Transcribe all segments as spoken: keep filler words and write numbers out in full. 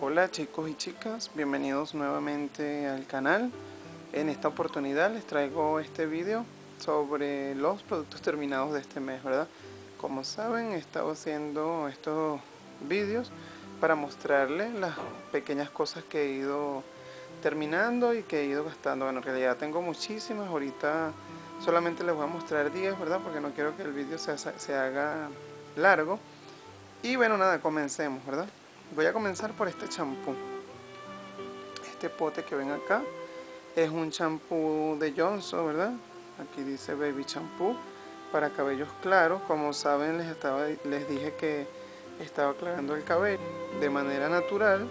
Hola chicos y chicas, bienvenidos nuevamente al canal. En esta oportunidad les traigo este vídeo sobre los productos terminados de este mes, ¿verdad? Como saben, he estado haciendo estos vídeos para mostrarles las pequeñas cosas que he ido terminando y que he ido gastando. Bueno, en realidad tengo muchísimas, ahorita solamente les voy a mostrar diez, ¿verdad? Porque no quiero que el vídeo se, se haga largo. Y bueno, nada, comencemos, ¿verdad? Voy a comenzar por este champú. Este pote que ven acá es un champú de Johnson, ¿verdad? Aquí dice Baby Champú para cabellos claros. Como saben, les, estaba, les dije que estaba aclarando el cabello de manera natural.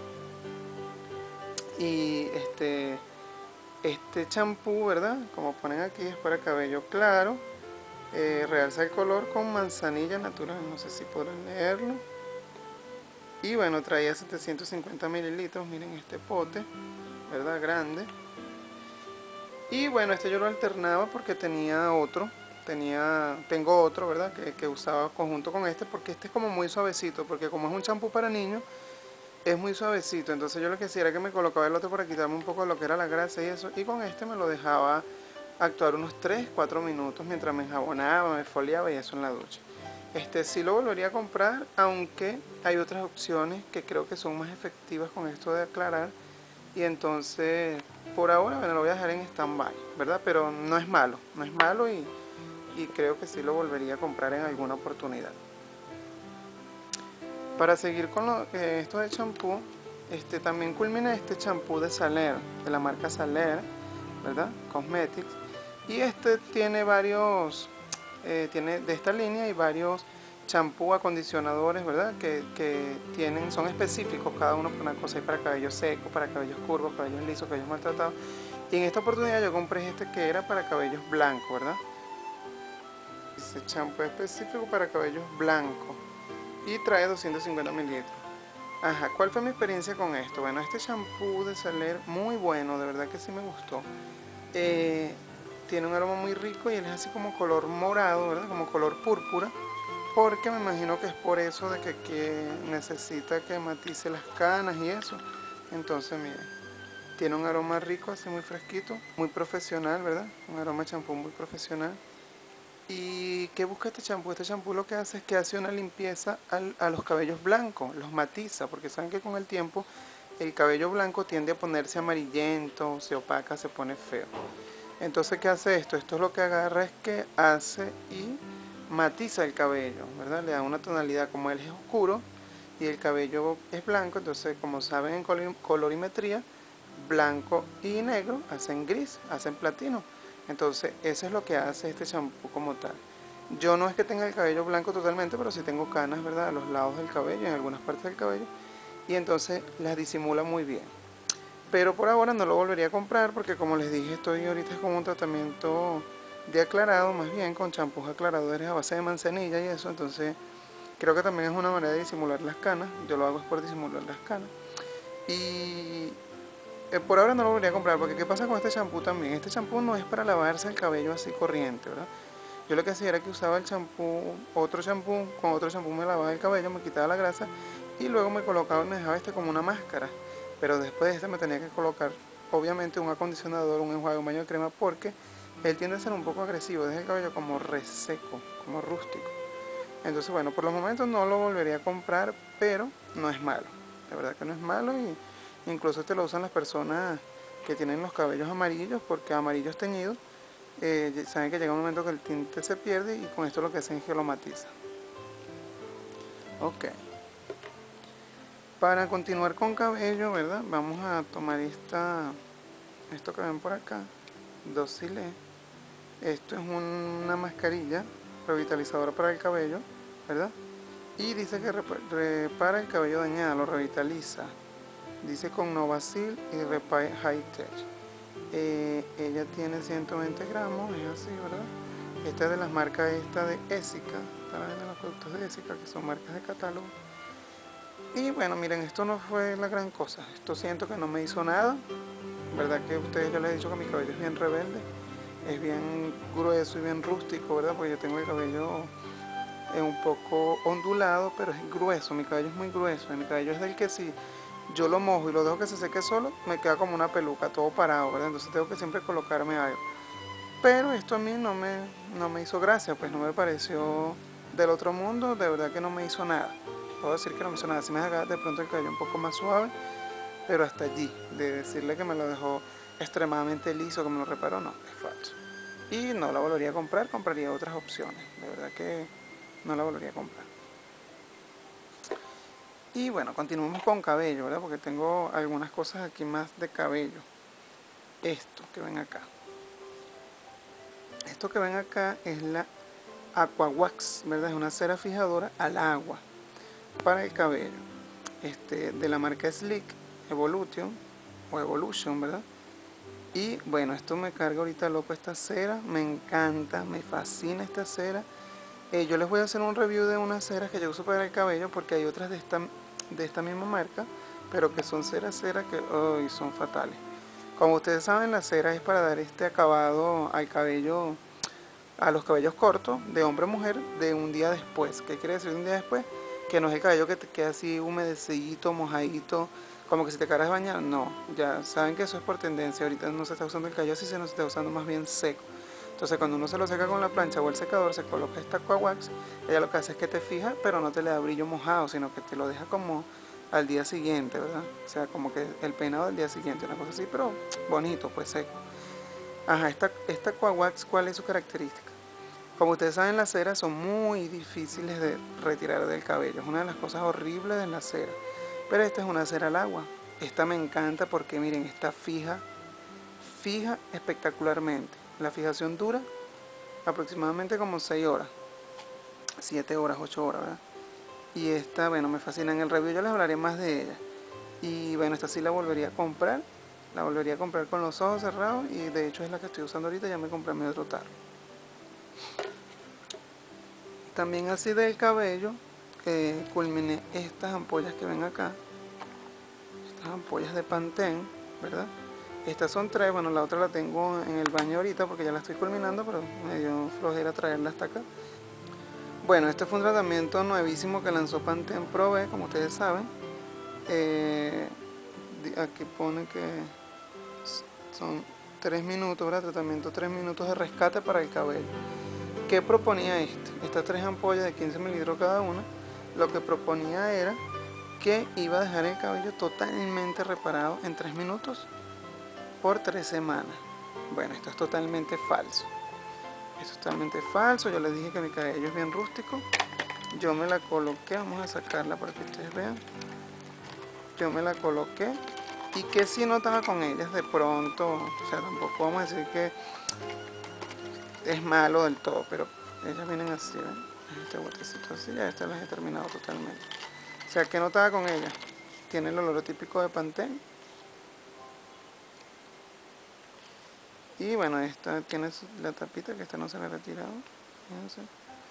Y este este champú, ¿verdad? Como ponen aquí, es para cabello claro. Eh, realza el color con manzanilla natural. No sé si podrán leerlo. Y bueno, traía setecientos cincuenta mililitros, miren este pote, ¿verdad? Grande. Y bueno, este yo lo alternaba porque tenía otro, tenía, tengo otro, ¿verdad? Que, que usaba conjunto con este porque este es como muy suavecito, porque como es un champú para niños, es muy suavecito. Entonces yo lo que hacía era que me colocaba el otro para quitarme un poco de lo que era la grasa y eso, y con este me lo dejaba actuar unos tres cuatro minutos mientras me enjabonaba, me foliaba y eso en la ducha. Este sí lo volvería a comprar, aunque hay otras opciones que creo que son más efectivas con esto de aclarar. Y entonces, por ahora, bueno, lo voy a dejar en stand-by, ¿verdad? Pero no es malo, no es malo y, y creo que sí lo volvería a comprar en alguna oportunidad. Para seguir con lo, eh, esto de champú, este, también culmina este champú de Saler, de la marca Saler, ¿verdad? Cosmetics. Y este tiene varios, eh, tiene de esta línea y varios champú acondicionadores, ¿verdad? Que, que tienen, son específicos cada uno para una cosa. Hay para cabello seco, para cabellos curvos, cabellos lisos, cabellos maltratados. Y en esta oportunidad yo compré este que era para cabellos blancos, ¿verdad? Dice champú específico para cabellos blancos. Y trae doscientos cincuenta mililitros. Ajá, ¿cuál fue mi experiencia con esto? Bueno, este shampoo de Saler, muy bueno, de verdad que sí me gustó. Eh, tiene un aroma muy rico y él es así como color morado, ¿verdad? Como color púrpura. Porque me imagino que es por eso de que, que necesita que matice las canas y eso. Entonces, miren, tiene un aroma rico, así muy fresquito, muy profesional, ¿verdad? Un aroma de champú muy profesional. ¿Y qué busca este champú? Este champú lo que hace es que hace una limpieza al, a los cabellos blancos, los matiza, porque saben que con el tiempo el cabello blanco tiende a ponerse amarillento, se opaca, se pone feo. Entonces, ¿qué hace esto? Esto lo que agarra es que hace y matiza el cabello, ¿verdad? Le da una tonalidad, como él es oscuro y el cabello es blanco, entonces como saben en colorimetría, blanco y negro hacen gris, hacen platino. Entonces eso es lo que hace este champú como tal. Yo no es que tenga el cabello blanco totalmente, pero sí tengo canas, ¿verdad? A los lados del cabello, en algunas partes del cabello. Y entonces las disimula muy bien. Pero por ahora no lo volvería a comprar porque, como les dije, estoy ahorita con un tratamiento de aclarado, más bien con champús aclaradores a base de manzanilla y eso. Entonces creo que también es una manera de disimular las canas. Yo lo hago es por disimular las canas. Y eh, por ahora no lo volvería a comprar porque ¿qué pasa con este champú también? Este champú no es para lavarse el cabello así corriente, ¿verdad? Yo lo que hacía era que usaba el champú, otro champú, con otro champú me lavaba el cabello, me quitaba la grasa y luego me colocaba y me dejaba este como una máscara. Pero después de este me tenía que colocar, obviamente, un acondicionador, un enjuague, un baño de crema, porque él tiende a ser un poco agresivo, deja el cabello como reseco, como rústico. Entonces, bueno, por los momentos no lo volvería a comprar, pero no es malo. De verdad que no es malo y incluso este lo usan las personas que tienen los cabellos amarillos, porque amarillos teñidos, eh, saben que llega un momento que el tinte se pierde y con esto lo que hacen es que lo matiza. Ok. Para continuar con cabello, ¿verdad? Vamos a tomar esta, esto que ven por acá, Docile. Esto es una mascarilla revitalizadora para el cabello, ¿verdad? Y dice que repara el cabello dañado, lo revitaliza. Dice con Novacil y Repair High Tech. Eh, ella tiene ciento veinte gramos, es así, ¿verdad? Esta es de las marcas esta de Essica. Están viendo los productos de Essica, que son marcas de catálogo. Y bueno, miren, esto no fue la gran cosa. Esto siento que no me hizo nada. ¿Verdad que a ustedes yo les he dicho que mi cabello es bien rebelde? Es bien grueso y bien rústico, ¿verdad? Porque yo tengo el cabello un poco ondulado, pero es grueso. Mi cabello es muy grueso. Mi cabello es del que si yo lo mojo y lo dejo que se seque solo, me queda como una peluca, todo parado, ¿verdad? Entonces tengo que siempre colocarme algo. Pero esto a mí no me, no me hizo gracia, pues no me pareció del otro mundo, de verdad que no me hizo nada. Puedo decir que no me hizo nada, sí me haga de pronto el cabello un poco más suave, pero hasta allí, de decirle que me lo dejó extremadamente liso, que me lo reparó, no, es falso. Y no la volvería a comprar, compraría otras opciones, de verdad que no la volvería a comprar. Y bueno, continuamos con cabello, ¿verdad? Porque tengo algunas cosas aquí más de cabello. Esto que ven acá. Esto que ven acá es la Aqua Wax, ¿verdad? Es una cera fijadora al agua para el cabello. Este, de la marca Slick Evolution o Evolution, ¿verdad? Y bueno, esto me carga ahorita loco esta cera, me encanta, me fascina esta cera. Eh, yo les voy a hacer un review de unas ceras que yo uso para el cabello porque hay otras de esta, de esta misma marca, pero que son ceras ceras que oh, son fatales. Como ustedes saben, la cera es para dar este acabado al cabello, a los cabellos cortos de hombre a mujer de un día después. ¿Qué quiere decir un día después? Que no es el cabello que te queda así humedecito, mojadito, como que si te quedaras de bañar. No, ya saben que eso es por tendencia. Ahorita no se está usando el cabello así, se nos está usando más bien seco. Entonces cuando uno se lo seca con la plancha o el secador, se coloca esta Aqua Wax. Ella lo que hace es que te fija, pero no te le da brillo mojado, sino que te lo deja como al día siguiente, ¿verdad? O sea, como que el peinado del día siguiente, una cosa así, pero bonito, pues seco. Ajá, esta, esta Aqua Wax, ¿cuál es su característica? Como ustedes saben, las ceras son muy difíciles de retirar del cabello. Es una de las cosas horribles de la cera. Pero esta es una cera al agua. Esta me encanta porque miren, está fija, fija espectacularmente. La fijación dura aproximadamente como seis horas, siete horas, ocho horas, ¿verdad? Y esta, bueno, me fascina. En el review yo les hablaré más de ella. Y bueno, esta sí la volvería a comprar. La volvería a comprar con los ojos cerrados y de hecho es la que estoy usando ahorita. Ya me compré mi otro tarro. También así del cabello, eh, culminé estas ampollas que ven acá. Estas ampollas de Pantene, ¿verdad? Estas son tres, bueno, la otra la tengo en el baño ahorita porque ya la estoy culminando, pero me dio flojera traerla hasta acá. Bueno, este fue un tratamiento nuevísimo que lanzó Pantene Pro B, como ustedes saben. Eh, aquí pone que son tres minutos, ¿verdad? Tratamiento tres minutos de rescate para el cabello. ¿Qué proponía este? Estas tres ampollas de quince mililitros cada una, lo que proponía era que iba a dejar el cabello totalmente reparado en tres minutos por tres semanas. Bueno, esto es totalmente falso. Esto es totalmente falso. Yo les dije que mi cabello es bien rústico. Yo me la coloqué, vamos a sacarla para que ustedes vean. Yo me la coloqué y que si notaba con ellas de pronto, o sea, tampoco vamos a decir que es malo del todo, pero ellas vienen así, ¿ven? Este botecito así, ya estas las he terminado totalmente. O sea, ¿qué notaba con ellas? Tiene el olor típico de Pantene. Y bueno, esta tiene la tapita, que esta no se la he retirado. Fíjense.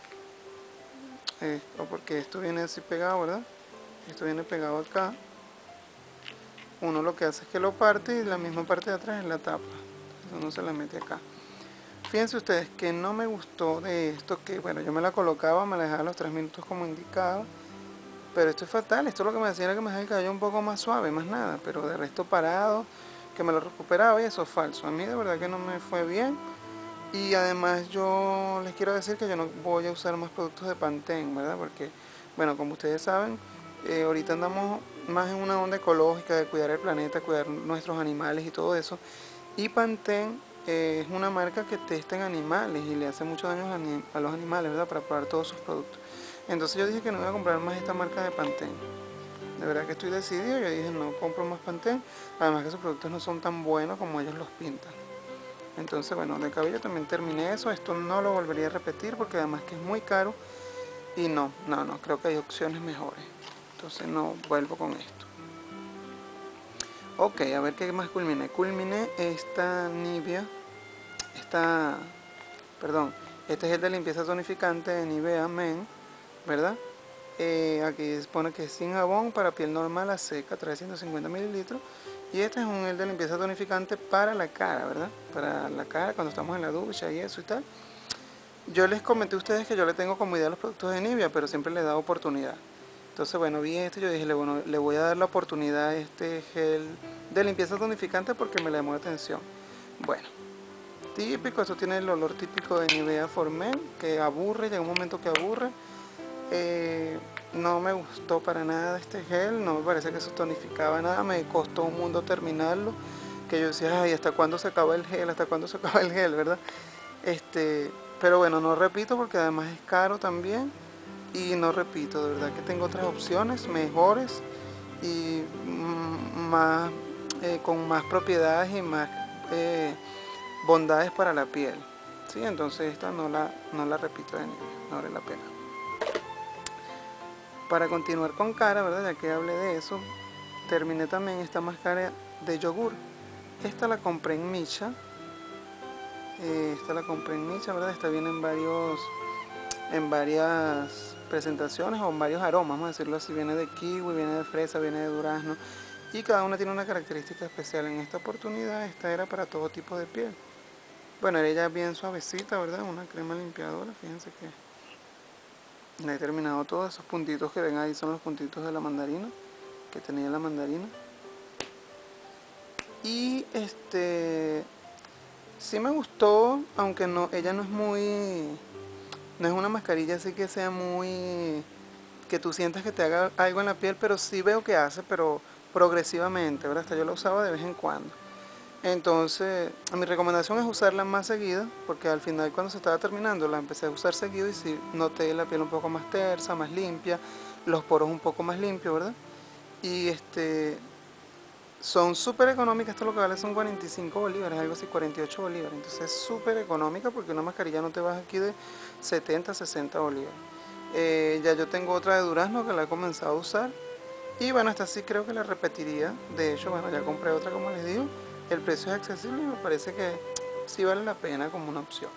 Eh, o porque esto viene así pegado, ¿verdad? Esto viene pegado acá. Uno lo que hace es que lo parte y la misma parte de atrás es la tapa. Entonces uno se la mete acá. Fíjense ustedes que no me gustó de esto, que bueno, yo me la colocaba, me la dejaba a los tres minutos como indicaba. Pero esto es fatal, esto lo que me hacía era que me dejaba el cabello un poco más suave, más nada. Pero de resto parado, que me lo recuperaba y eso es falso. A mí de verdad que no me fue bien. Y además yo les quiero decir que yo no voy a usar más productos de Pantene, ¿verdad? Porque, bueno, como ustedes saben, eh, ahorita andamos más en una onda ecológica de cuidar el planeta, cuidar nuestros animales y todo eso. Y Pantene eh, es una marca que testa en animales y le hace mucho daño a los animales, ¿verdad? Para probar todos sus productos. Entonces yo dije que no iba a comprar más esta marca de Pantene. De verdad que estoy decidido, yo dije no compro más Pantene. Además que sus productos no son tan buenos como ellos los pintan. Entonces bueno, de cabello también terminé eso. Esto no lo volvería a repetir porque además que es muy caro. Y no, no, no, creo que hay opciones mejores. Entonces no vuelvo con esto. Ok, a ver qué más culminé. Culminé esta Nivea. Esta, perdón, este es el de limpieza tonificante de Nivea Men, ¿verdad? Eh, aquí pone que es sin jabón para piel normal a seca, trescientos cincuenta mililitros. Y este es un gel de limpieza tonificante para la cara, ¿verdad? Para la cara cuando estamos en la ducha y eso y tal. Yo les comenté a ustedes que yo le tengo como idea los productos de Nivea, pero siempre les he dado oportunidad. Entonces, bueno, vi esto y yo dije, le, bueno, le voy a dar la oportunidad a este gel de limpieza tonificante porque me llamó la atención. Bueno, típico, esto tiene el olor típico de Nivea For-Men, que aburre, llega un momento que aburre. Eh, no me gustó para nada este gel, no me parece que eso tonificaba nada, me costó un mundo terminarlo, que yo decía, ay, ¿hasta cuándo se acaba el gel? ¿Hasta cuándo se acaba el gel? ¿Verdad? Este, pero bueno, no repito porque además es caro también. Y no repito, de verdad que tengo otras opciones mejores y mm, más eh, con más propiedades y más eh, bondades para la piel. ¿Sí? Entonces esta no la, no la repito de Nivea, no vale la pena. Para continuar con cara, ¿verdad? Ya que hablé de eso, terminé también esta máscara de yogur. Esta la compré en Micha. Eh, esta la compré en Micha, ¿verdad? Esta viene en varios, en varias presentaciones o en varios aromas, vamos a decirlo así. Viene de kiwi, viene de fresa, viene de durazno. Y cada una tiene una característica especial. En esta oportunidad, esta era para todo tipo de piel. Bueno, era ella bien suavecita, ¿verdad? Una crema limpiadora, fíjense que la he terminado todos esos puntitos que ven ahí son los puntitos de la mandarina que tenía la mandarina. Y este sí me gustó, aunque no, ella no es muy, no es una mascarilla así que sea muy, que tú sientas que te haga algo en la piel, pero sí veo que hace, pero progresivamente, ¿verdad? Hasta yo la usaba de vez en cuando. Entonces, mi recomendación es usarla más seguida, porque al final cuando se estaba terminando la empecé a usar seguido y sí noté la piel un poco más tersa, más limpia, los poros un poco más limpios, ¿verdad? Y este, son súper económicas, esto lo que vale son cuarenta y cinco bolívares, algo así, cuarenta y ocho bolívares. Entonces es súper económica porque una mascarilla no te baja aquí de setenta, sesenta bolívares. Eh, ya yo tengo otra de durazno que la he comenzado a usar. Y bueno, esta sí creo que la repetiría. De hecho, bueno, ya compré otra como les digo. El precio es accesible y me parece que sí vale la pena como una opción.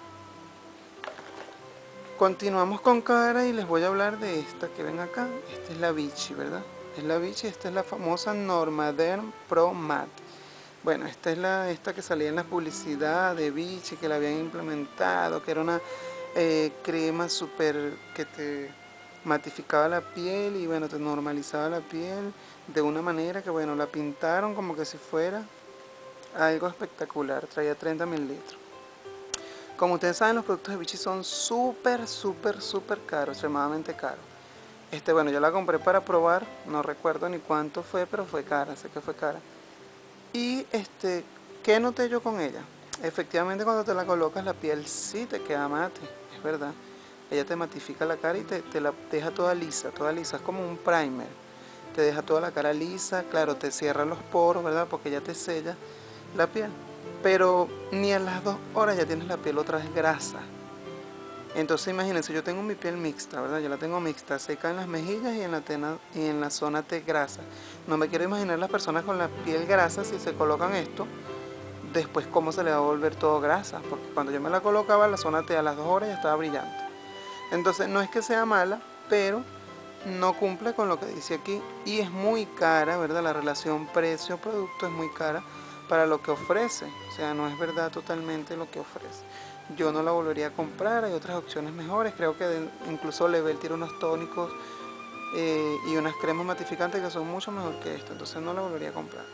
Continuamos con cara y les voy a hablar de esta que ven acá. Esta es la Vichy, ¿verdad? Es la Vichy, esta es la famosa Normaderm Pro Matte. Bueno, esta es la esta que salía en la publicidad de Vichy, que la habían implementado, que era una eh, crema súper que te matificaba la piel y bueno, te normalizaba la piel de una manera que bueno, la pintaron como que si fuera algo espectacular. Traía treinta mililitros. Como ustedes saben, los productos de Vichy son súper, súper, súper caros, extremadamente caros. Este, bueno, yo la compré para probar, no recuerdo ni cuánto fue, pero fue cara, sé que fue cara. Y este, ¿qué noté yo con ella? Efectivamente, cuando te la colocas, la piel sí te queda mate, es verdad. Ella te matifica la cara y te, te la deja toda lisa, toda lisa, es como un primer. Te deja toda la cara lisa, claro, te cierra los poros, ¿verdad? Porque ella te sella la piel. Pero ni a las dos horas ya tienes la piel otra vez grasa. Entonces imagínense, yo tengo mi piel mixta, ¿verdad? Yo la tengo mixta, seca en las mejillas y en la, tena, y en la zona T grasa. No me quiero imaginar las personas con la piel grasa si se colocan esto, después cómo se le va a volver todo grasa. Porque cuando yo me la colocaba, la zona T a las dos horas ya estaba brillante. Entonces no es que sea mala, pero no cumple con lo que dice aquí. Y es muy cara, ¿verdad? La relación precio-producto es muy cara para lo que ofrece. O sea, no es verdad totalmente lo que ofrece. Yo no la volvería a comprar, hay otras opciones mejores. Creo que de, incluso Level tiene unos tónicos eh, y unas cremas matificantes que son mucho mejor que esto. Entonces no la volvería a comprar.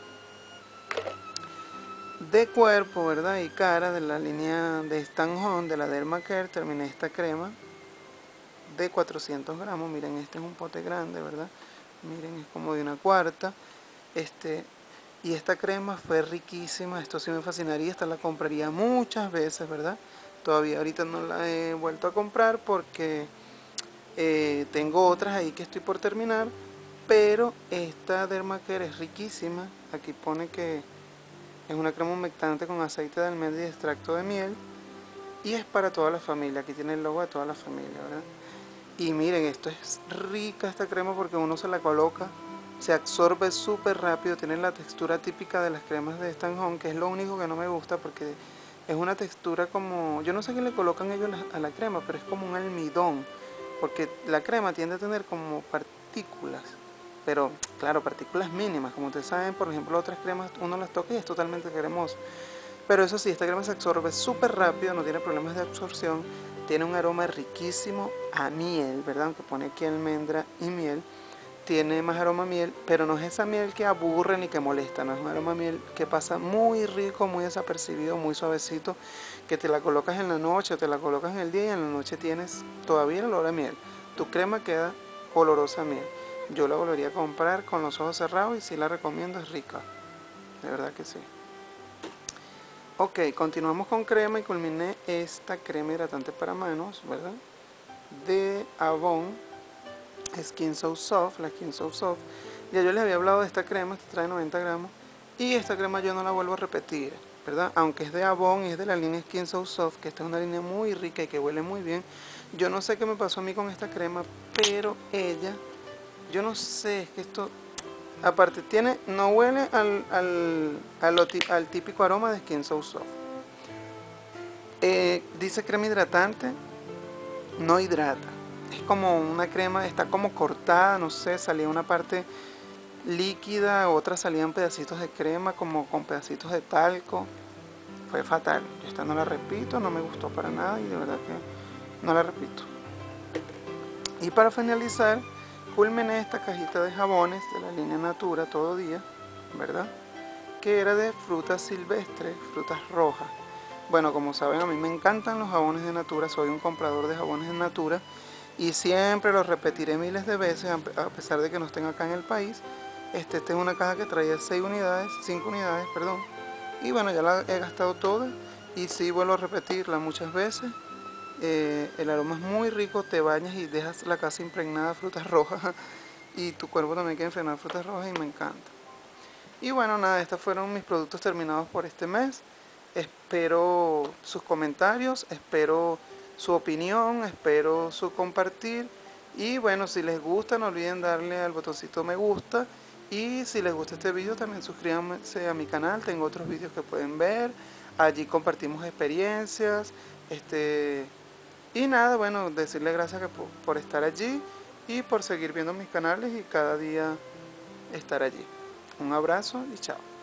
De cuerpo, ¿verdad? Y cara de la línea de Stan Home, de la Dermacare, terminé esta crema de cuatrocientos gramos. Miren, este es un pote grande, ¿verdad? Miren, es como de una cuarta. Este, y esta crema fue riquísima, esto sí me fascinaría, esta la compraría muchas veces, ¿verdad? Todavía ahorita no la he vuelto a comprar porque eh, tengo otras ahí que estoy por terminar, pero esta Dermacare es riquísima. Aquí pone que es una crema humectante con aceite de almendra y extracto de miel y es para toda la familia. Aquí tiene el logo de toda la familia, ¿verdad? Y miren, esto es rica esta crema porque uno se la coloca, se absorbe súper rápido, tiene la textura típica de las cremas de Stan Home, que es lo único que no me gusta porque es una textura como, yo no sé qué le colocan ellos a la crema, pero es como un almidón, porque la crema tiende a tener como partículas, pero claro, partículas mínimas, como ustedes saben, por ejemplo, otras cremas uno las toca y es totalmente cremoso. Pero eso sí, esta crema se absorbe súper rápido, no tiene problemas de absorción, tiene un aroma riquísimo a miel, ¿verdad? Aunque pone aquí almendra y miel. tiene más aroma a miel, pero no es esa miel que aburre ni que molesta, no es un aroma a miel que pasa muy rico, muy desapercibido, muy suavecito, que te la colocas en la noche o te la colocas en el día y en la noche tienes todavía el olor a miel. Tu crema queda olorosa a miel. Yo la volvería a comprar con los ojos cerrados y sí la recomiendo, es rica, de verdad que sí. Ok, continuamos con crema y culminé esta crema hidratante para manos, ¿verdad? De Avon. Skin So Soft, la Skin So Soft. Ya yo les había hablado de esta crema, que trae noventa gramos. Y esta crema yo no la vuelvo a repetir, ¿verdad? Aunque es de Avon y es de la línea Skin So Soft, que esta es una línea muy rica y que huele muy bien. Yo no sé qué me pasó a mí con esta crema, pero ella, yo no sé, es que esto, aparte tiene, no huele al, al, al, al típico aroma de Skin So Soft. Eh, dice crema hidratante, no hidrata. Es como una crema, está como cortada, no sé, salía una parte líquida, otra salían pedacitos de crema como con pedacitos de talco. Fue fatal. Yo esta no la repito, no me gustó para nada y de verdad que no la repito. Y para finalizar, culminé esta cajita de jabones de la línea Natura Todo Día, ¿verdad? Que era de frutas silvestres, frutas rojas. Bueno, como saben, a mí me encantan los jabones de Natura, soy un comprador de jabones de Natura y siempre los repetiré miles de veces, a pesar de que no estén acá en el país. Este, esta es una caja que traía seis unidades, cinco unidades, perdón. Y bueno, ya la he gastado toda y sí vuelvo a repetirla muchas veces. Eh, el aroma es muy rico, te bañas y dejas la casa impregnada de frutas rojas y tu cuerpo también queda impregnado de frutas rojas y me encanta. Y bueno, nada, estos fueron mis productos terminados por este mes. Espero sus comentarios, espero su opinión, espero su compartir. Y bueno, si les gusta, no olviden darle al botoncito me gusta. Y si les gusta este video, también suscríbanse a mi canal, tengo otros vídeos que pueden ver. Allí compartimos experiencias. Este, y nada, bueno, decirles gracias por, por estar allí y por seguir viendo mis canales y cada día estar allí. Un abrazo y chao.